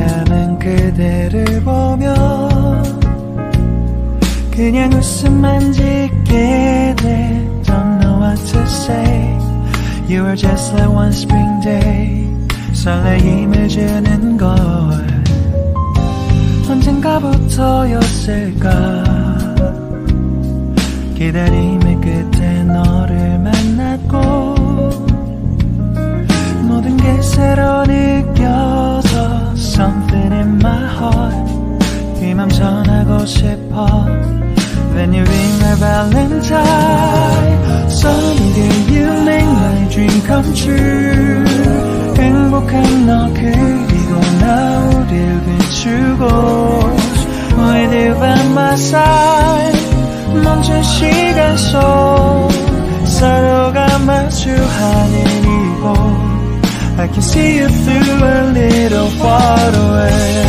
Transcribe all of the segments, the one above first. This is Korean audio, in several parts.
감은 그대를 보며 그냥 웃음만 짓게 돼. Don't know what to say. You were just like one spring day. 설레임을 주는 걸 언젠가부터였을까. 기다림의 끝에 너를 만났고 모든 게 새로 느껴져. Something in my heart. 이 맘 전하고 싶어. Then you ring my Valentine. Someday you make my dream come true. 행복한 너 그리고 나 우릴 비추고 With you by my side. 멈춘 시간 속 서로가 마주하는 이곳 I can see you through a little far away.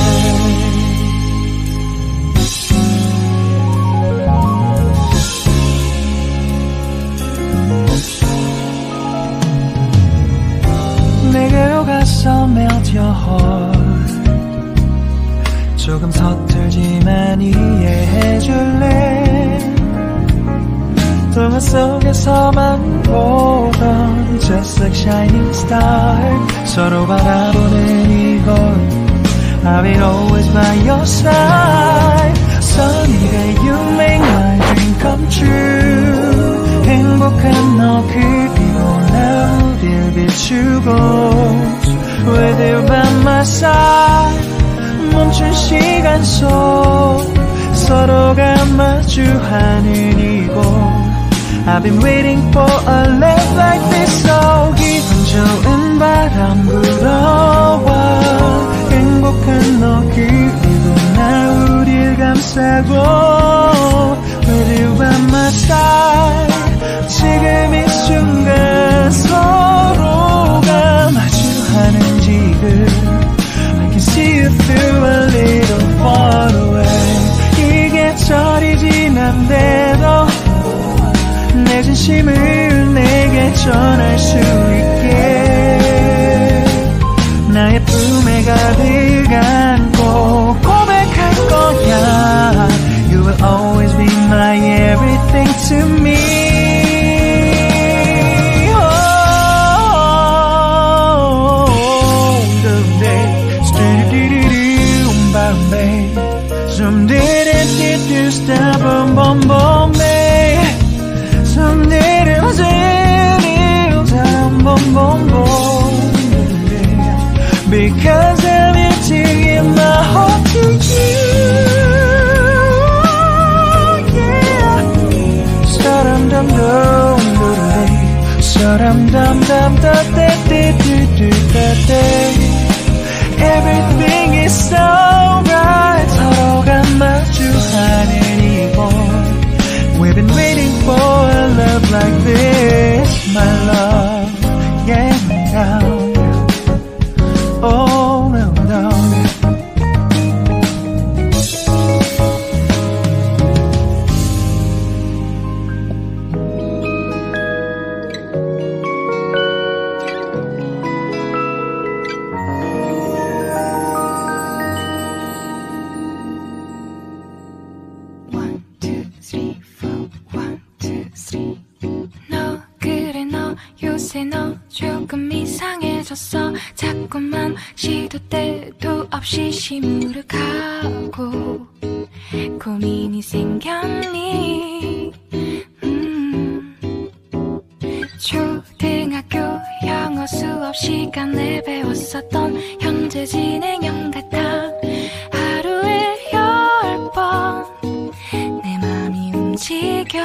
내게로 가서 melt your heart. 조금 서툴지만 이해해줄래. 동화 속에서만 보던 Just like shining star. 서로 바라보는 이곳 I will always by your side. Sunny day you make my dream come true. 행복한 너 그리고 나 우릴 비추고 With you by my side. 멈춘 시간 속 서로가 마주하는 이곳 I've been waiting for a love like this. So 기분 좋은 바람 불어와 행복한 너 그리고 나 우릴 감싸고 With you by my side. 지금 이 순간 서로가 마주하는 지금 I can see you through a little far away. 이 계절이 지난데도 내 진심을 내게 전할 수 있게 나의 품에 가득 안고 고백할 거야. You will always be my everything to me. Some did it, stop, boom, boom, some did it, boom, boom, boom. Because I'm emptying my heart to you. Yeah. Sa-dum dum dum dum, sa-dum dum dum da da da da da da. Everything is so right. 서로가 마주하는 이곳 We've been waiting for a love like this, my love. Yeah, now. Oh, no, no. 너 조금 이상해졌어. 자꾸만 시도 때도 없이 시무룩하고 고민이 생겼니. 초등학교 영어 수업 시간에 배웠었던 현재 진행형 같아. 하루에 10번 내 맘이 움직여.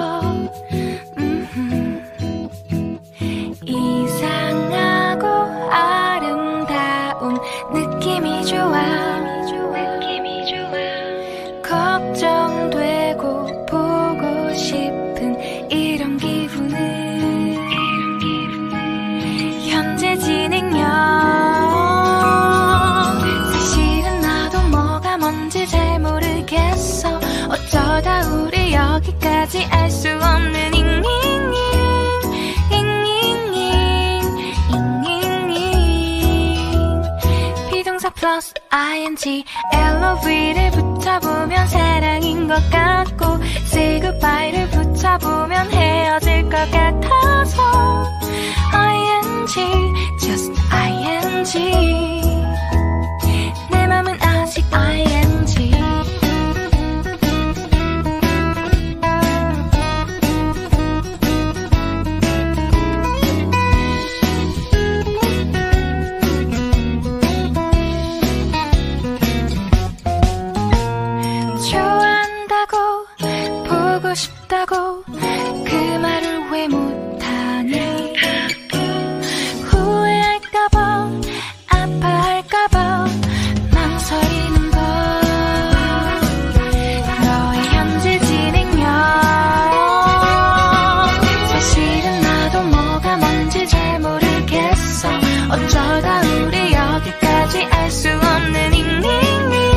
이상하고 아름다운 느낌이 좋아. 걱정되고 보고 싶은 이런 기분은 현재 진행형. 사실은 나도 뭐가 뭔지 잘 모르겠어. 어쩌다 우리 여기까지 알 수 없는 비동사 플러스 ing LOV를 붙여보면 사랑인 것 같고 say goodbye를 붙여보면 헤어질 것 같아서 ing just ing 내 맘은 아직 ing 싶다고 그 말을 왜 못하니 후회할까봐 아파할까봐 망설이는 걸 너의 현재 진행형 사실은 나도 뭐가 뭔지 잘 모르겠어 어쩌다 우리 여기까지 알 수 없는 잉잉잉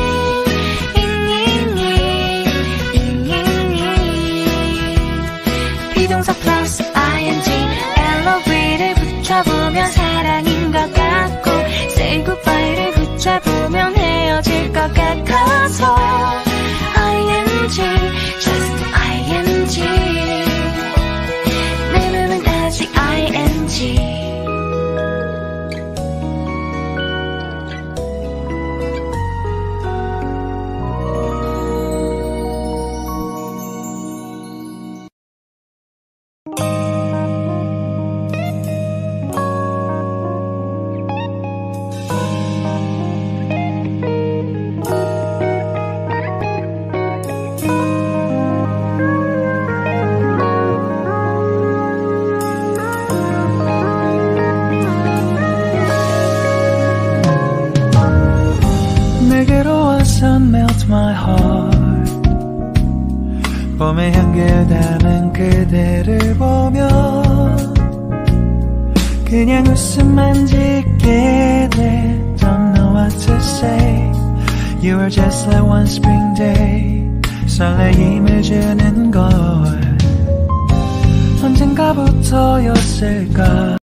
비동사 플러스 ing LOV를 붙여보면 사랑인 것 같고 say goodbye를 붙여보면 헤어질 것 같아서 ing just ing 내 맘은 아직 ing melt my heart 봄의 향기를 담은 그대를 보며 그냥 웃음만 짓게 돼 Don't know what to say You were just like one spring day 설레임을 주는 걸 언젠가부터였을까